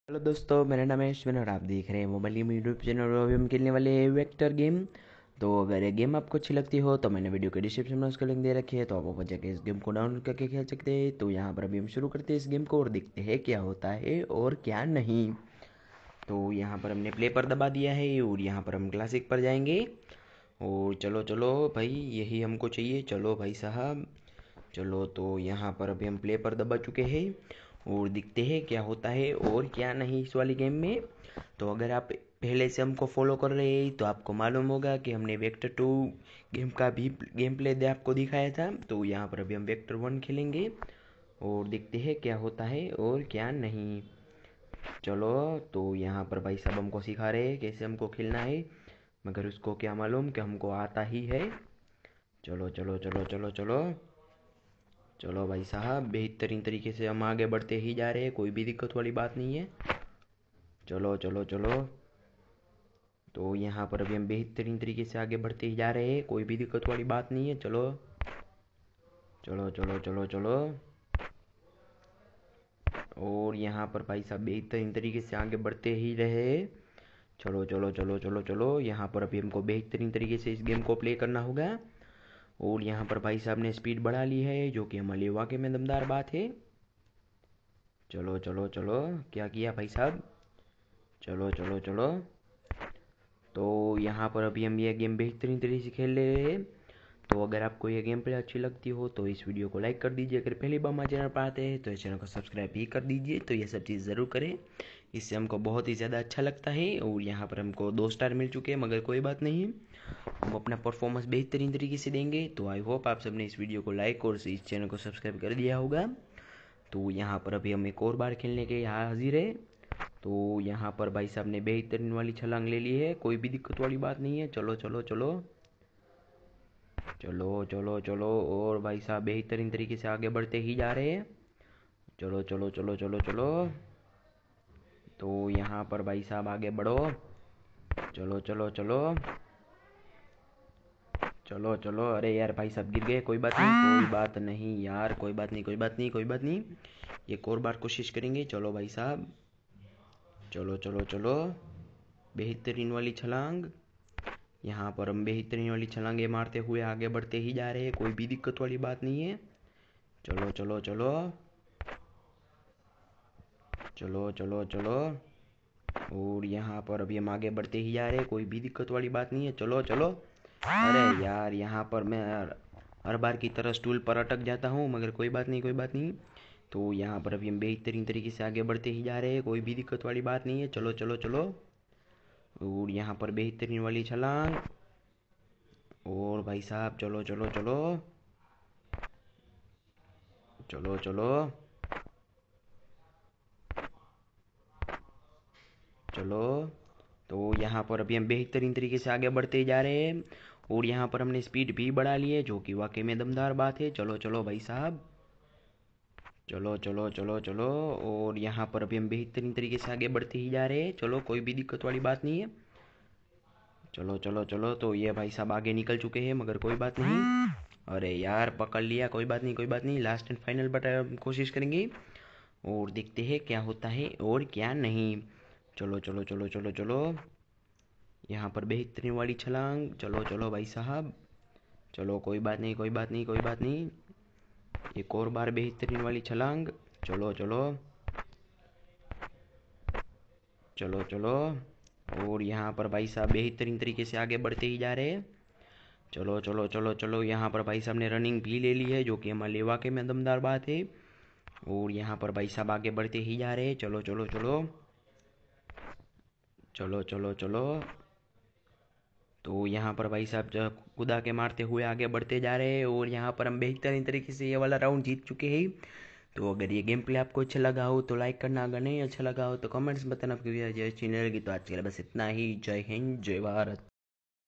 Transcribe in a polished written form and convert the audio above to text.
Hello दोस्तों, मेरा नाम है अश्विन और आप देख रहे हैं मोबाइल गेम यूट्यूब चैनल। और अभी हम खेलने वाले हैं वेक्टर गेम। तो अगर ये गेम आपको अच्छी लगती हो तो मैंने वीडियो के डिस्क्रिप्शन में उसका लिंक दे रखी है, तो आप वहाँ जाके इस गेम को डाउनलोड करके खेल सकते हैं। तो यहाँ पर अभी हम शुरू करते हैं इस गेम को और देखते हैं क्या होता है और क्या नहीं। तो यहाँ पर हमने प्ले पर दबा दिया है और यहाँ पर हम क्लासिक पर जाएंगे। और चलो चलो भाई, यही हमको चाहिए। चलो भाई साहब, चलो। तो यहाँ पर अभी हम प्ले पर दबा चुके हैं और दिखते हैं क्या होता है और क्या नहीं इस वाली गेम में। तो अगर आप पहले से हमको फॉलो कर रहे हैं तो आपको मालूम होगा कि हमने वेक्टर 2 गेम का भी गेम प्ले आपको दिखाया था। तो यहाँ पर अभी हम वेक्टर 1 खेलेंगे और देखते हैं क्या होता है और क्या नहीं। चलो। तो यहाँ पर भाई साहब हमको सिखा रहे हैं कैसे हमको खेलना है, मगर उसको क्या मालूम कि हमको आता ही है। चलो चलो चलो चलो चलो। चलो भाई साहब, बेहतरीन तरीके से हम आगे बढ़ते ही जा रहे हैं, कोई भी दिक्कत वाली बात नहीं है। चलो चलो चलो। तो यहाँ पर अभी हम बेहतरीन तरीके से आगे बढ़ते ही जा रहे हैं, कोई भी दिक्कत वाली बात नहीं है। चलो चलो चलो चलो चलो। और यहाँ पर भाई साहब बेहतरीन तरीके से आगे बढ़ते ही रहे। चलो चलो चलो चलो चलो। यहाँ पर अभी हमको बेहतरीन तरीके से इस गेम को प्ले करना होगा। और यहाँ पर भाई साहब ने स्पीड बढ़ा ली है, जो कि हमारे लिए वाकई में दमदार बात है। चलो चलो चलो। क्या किया भाई साहब? चलो चलो चलो। तो यहाँ पर अभी हम ये गेम बेहतरीन तरीके से खेल रहे हैं। तो अगर आपको ये गेम प्ले अच्छी लगती हो तो इस वीडियो को लाइक कर दीजिए। अगर पहली बार हमारे चैनल पर आते हैं तो इस चैनल को सब्सक्राइब भी कर दीजिए। तो ये सब चीज़ ज़रूर करें, इससे हमको बहुत ही ज़्यादा अच्छा लगता है। और यहाँ पर हमको 2 स्टार मिल चुके हैं, मगर कोई बात नहीं, हम अपना परफॉर्मेंस बेहतरीन तरीके से देंगे। तो आई होप आप सबने इस वीडियो को लाइक और इस चैनल को सब्सक्राइब कर दिया होगा। तो यहाँ पर अभी हम एक और बार खेलने के यहाँ हाजिर है। तो यहाँ पर भाई साहब ने बेहतरीन वाली छलांग ले ली है, कोई भी दिक्कत वाली बात नहीं है। चलो चलो चलो चलो चलो चलो। और भाई साहब बेहतरीन तरीके से आगे बढ़ते ही जा रहे हैं। चलो चलो चलो चलो चलो। तो यहाँ पर भाई साहब आगे बढ़ो। चलो चलो चलो चलो चलो। अरे यार भाई साहब गिर गए, कोई बात नहीं, कोई बात नहीं यार, कोई बात नहीं, कोई बात नहीं, कोई बात नहीं। एक और बार कोशिश करेंगे। चलो भाई साहब, चलो चलो चलो। बेहतरीन वाली छलांग। यहाँ पर हम बेहतरीन वाली छलांगे मारते हुए आगे बढ़ते ही जा रहे हैं, कोई भी दिक्कत वाली बात नहीं है। चलो चलो चलो चलो चलो चलो। और यहाँ पर अभी हम आगे बढ़ते ही जा रहे हैं, कोई भी दिक्कत वाली बात नहीं है। चलो चलो। अरे यार, यहाँ पर मैं हर बार की तरह स्टूल पर अटक जाता हूँ, मगर कोई बात नहीं, कोई बात नहीं। तो यहाँ पर अभी हम बेहतरीन तरीके से आगे बढ़ते ही जा रहे हैं, कोई भी दिक्कत वाली बात नहीं है। चलो चलो चलो। और यहाँ पर बेहतरीन वाली छलांग। और भाई साहब चलो चलो चलो चलो चलो चलो। तो यहाँ पर अभी हम बेहतरीन तरीके से आगे बढ़ते ही जा रहे हैं। और यहाँ पर हमने स्पीड भी बढ़ा ली है, जो कि वाकई में दमदार बात है। चलो चलो भाई साहब, चलो चलो चलो चलो। और यहाँ पर अभी हम बेहतरीन तरीके से आगे बढ़ते ही जा रहे हैं, चलो कोई भी दिक्कत वाली बात नहीं है। चलो चलो चलो। तो ये भाई साहब आगे निकल चुके हैं, मगर कोई बात नहीं। अरे यार पकड़ लिया, कोई बात नहीं, कोई बात नहीं। लास्ट एंड फाइनल बट कोशिश करेंगे और देखते हैं क्या होता है और क्या नहीं। चलो चलो चलो चलो चलो। यहाँ पर बेहतरीन वाली छलांग। चलो चलो भाई साहब, चलो कोई बात नहीं, कोई बात नहीं, कोई बात नहीं। एक और बार बेहतरीन वाली छलांग। चलो चलो चलो चलो। और यहाँ पर भाई साहब बेहतरीन तरीके से आगे बढ़ते ही जा रहे हैं। चलो चलो चलो चलो। यहाँ पर भाई साहब ने रनिंग भी ले ली है, जो कि हमारे लिए वाकई में दमदार बात है। और यहाँ पर भाई साहब आगे बढ़ते ही जा रहे हैं। चलो चलो चलो चलो चलो चलो। तो यहाँ पर भाई साहब कुदा के मारते हुए आगे बढ़ते जा रहे हैं। और यहाँ पर हम बेहतरीन तरीके से ये वाला राउंड जीत चुके हैं। तो अगर ये गेम प्ले आपको अच्छा लगा हो तो लाइक करना, अगर नहीं अच्छा लगा हो तो कमेंट्स बताना। आपकी वीडियो अच्छी नहीं लगी तो आज के लिए बस इतना ही। जय हिंद, जय भारत।